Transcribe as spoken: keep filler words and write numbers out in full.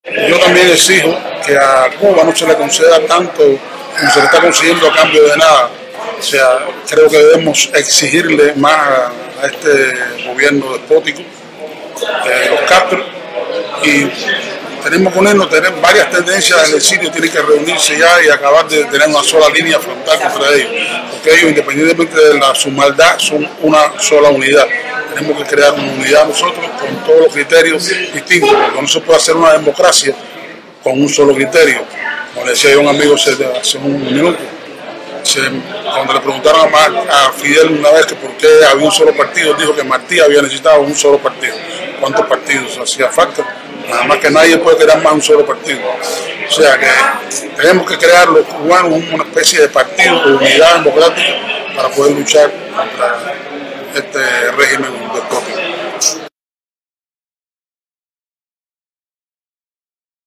Yo también exijo que a Cuba no se le conceda tanto como se le está consiguiendo a cambio de nada. O sea, creo que debemos exigirle más a, a este gobierno despótico de los Castro y tenemos que unirnos, tener varias tendencias en el sitio, tienen que reunirse ya y acabar de tener una sola línea frontal contra ellos, porque ellos, independientemente de la, su maldad, son una sola unidad. Tenemos que crear una unidad nosotros con todos los criterios distintos, porque no se puede hacer una democracia con un solo criterio. Como le decía yo a un amigo hace, hace un minuto, se, cuando le preguntaron a, a Fidel una vez que por qué había un solo partido, dijo que Martí había necesitado un solo partido. ¿Cuántos partidos hacía falta? Nada más que nadie puede crear más un solo partido. O sea que tenemos que crear los cubanos una especie de partido de unidad democrática para poder luchar contra este régimen del